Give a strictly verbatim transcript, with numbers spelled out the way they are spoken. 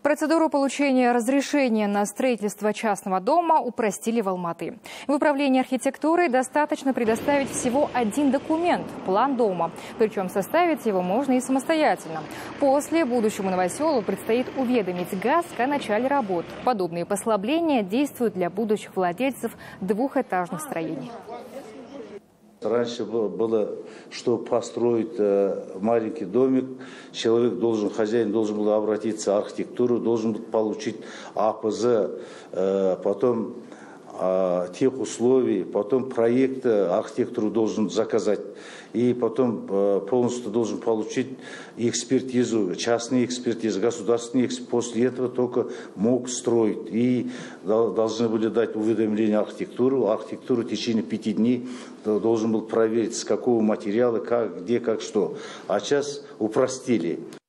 Процедуру получения разрешения на строительство частного дома упростили в Алматы. В управлении архитектурой достаточно предоставить всего один документ – план дома. Причем составить его можно и самостоятельно. После будущему новоселу предстоит уведомить ГАСК о начале работ. Подобные послабления действуют для будущих владельцев двухэтажных строений. Раньше было, что построить маленький домик, человек должен, хозяин должен был обратиться в архитектуру, должен был получить А П З, потом тех условий, потом проект архитектуру должен заказать, и потом полностью должен получить экспертизу, частную экспертизу, государственную экспертизу. После этого только мог строить. И должны были дать уведомление архитектуру. Архитектуру в течение пяти дней должен был проверить, с какого материала, как, где, как, что. А сейчас упростили.